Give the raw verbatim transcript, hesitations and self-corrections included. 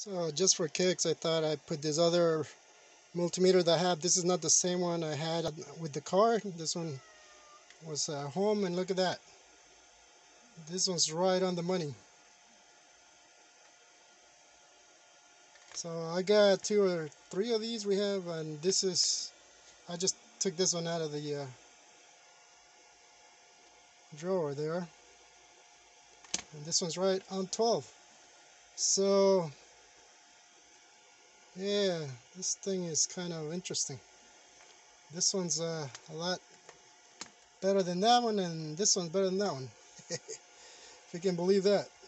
So just for kicks, I thought I'd put this other multimeter that I have. This is not the same one I had with the car. This one was uh, home, and look at that. This one's right on the money. So I got two or three of these we have, and this is, I just took this one out of the uh, drawer there. And this one's right on twelve. So yeah, this thing is kind of interesting. This one's uh, a lot better than that one, and this one's better than that one. If you can believe that.